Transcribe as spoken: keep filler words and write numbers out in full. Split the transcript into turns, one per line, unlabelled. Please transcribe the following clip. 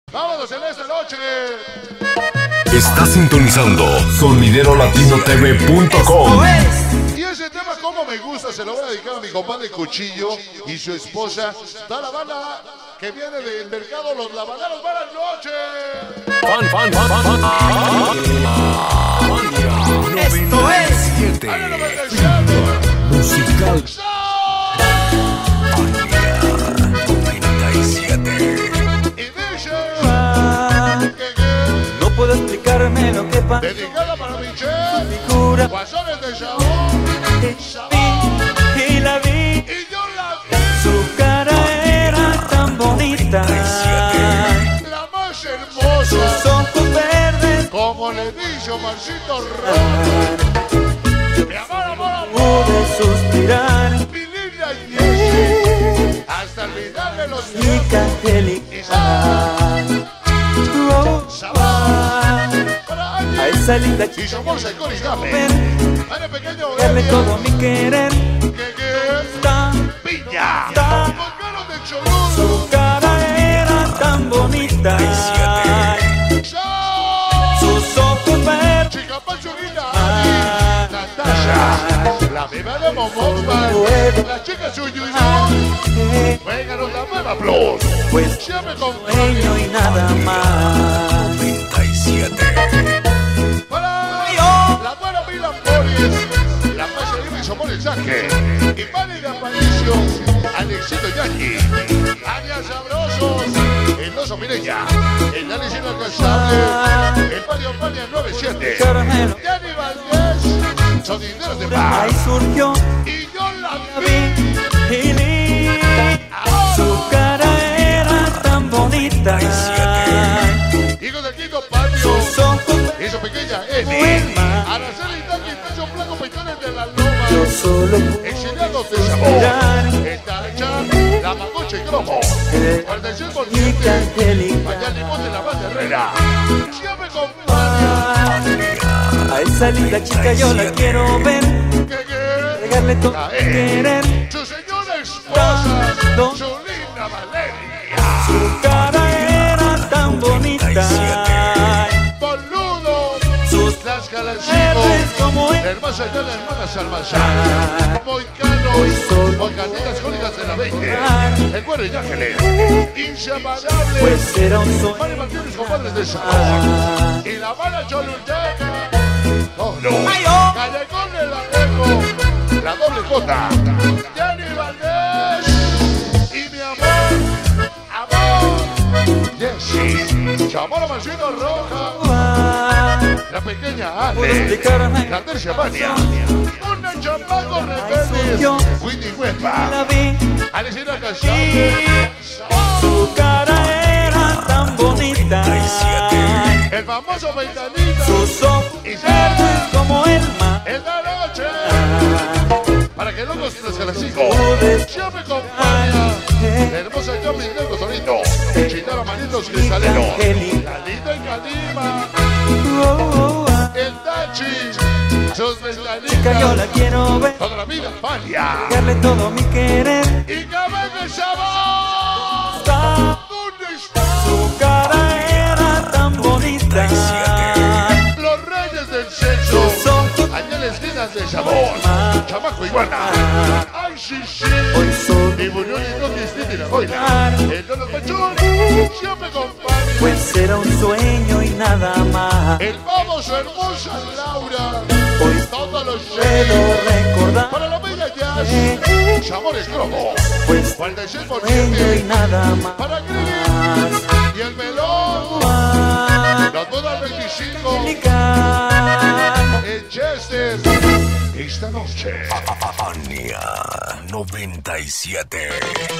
Vámonos en esta noche.
Está sintonizando sonidero latino t v punto com.
Y ese tema como me gusta se lo voy a dedicar a mi compadre Cuchillo y su esposa, toda la banda que viene del mercado Los Lavaderos. Buenas noches.
Fan, fan, fan, fan, fan.
Esto es
Musical
noventa y siete. Y dice que, que,
no puedo explicarme lo que pasa.
dedicada para Michelle,
Figura
guasones de sabor,
y la vi,
y yo la vi,
su cara era tan bonita,
la más hermosa,
sus ojos verdes,
como le dijo Marcito Rojo. Mi amor, amor, amor,
pude suspirar,
mi linda Jessie, hasta olvidarme los
chica angelical. Oh,
para
a esa linda
y
chica
somos el Coris Gabe.
ven,
Dale pequeño
darle
Elia,
todo mi querer,
que que
está,
piña,
está,
con caras de choludo.
su cara era tan bonita, sus ojos verdes,
Chica Pachurina, Natasha, la beba de Momomba, la chica Suyuyuy, venga, nos la nueva plus.
pues
Siempre con
sueño y nada más.
noventa y siete.
para la buena Mila Flores, la Pasa Libre y Somos el Saque, y Pani de Aparicio, Alexito Yaki, Arias Sabrosos, el Oso Mireya, el Dani Inalcanzable, el Mario Pania noventa y siete,
Caramelo,
Yanni Valdés, Sonideros de Paz,
ahí surgió,
y yo la
la
vi.
vi y vi, su cara era tan bonita,
Hijo del Quinto Patio,
sus ojos
y su pequeña Emi, Araceli Itaki, Pecho Blanco, Pechones de la Loma,
yo solo
exiliados de sabor, el Tacha, la Magocha y Cromo, cuarenta y seis por
chica
ciento,
angelical.
Mañana Limón de la Banda Herrera, siempre acompaña,
A esa linda chica yo la quiero ver,
que que,
regarle todo
a
mi
él,
querer,
su señora esposa, su linda Valeria,
su cara era tan bonita,
boludo,
sus
las
verdes
Galancicos,
como
la
él,
hermosa y la hermana Salmazán, Moicanos, Moicanitas Jónicas de la veinte, el Güero y Ángeles, Inseparables,
pues era un sueño.
Mari Martínez, compadres de sabor, y la mala Choluteca, oh no, Callecón de la Eco, la doble J, Yanni Valdés, y mi amor, amor, Jessie, Chamorro Marcito Roja, la pequeña Ale, la tercia Mania, una chamaco rebeldes, Winnie
La
Huepa,
vi,
Alexina Casable,
su cara era tan bonita,
el famoso Ventanita,
sus ojos
y
verdes como el mar,
en la noche, para que locos los Galancicos, siempre acompaña, la hermosa Yomi Negro Torito, Chitara Manitos Cristaleros, la linda y Calima,
oh, oh, oh.
el Tachi, sus
Chica yo la
ventanitas,
quiero ver,
toda la vida Fania,
darle todo mi querer,
y Cabeza de Sabor,
está,
¿dónde está?
su cara era tan bonita,
Los reyes del sexo,
sus ojos
allá en las esquinas de Sabor, Chamaco Iguana, ay sí sí,
hoy solo,
mi buñón y no que y la boina, el Don Pachón, siempre acompaña,
pues era un sueño y nada más,
el famoso hermosa Laura,
hoy
todos los
puedo
seres,
recordar,
para la bella Jazz, Sabores Cromo,
pues
cuarenta y seis por
sueño y
ciento,
nada más,
para Gris y el melón, los bodas veinticinco,
Angelical.
el Chester, esta noche.
Ania noventa y siete.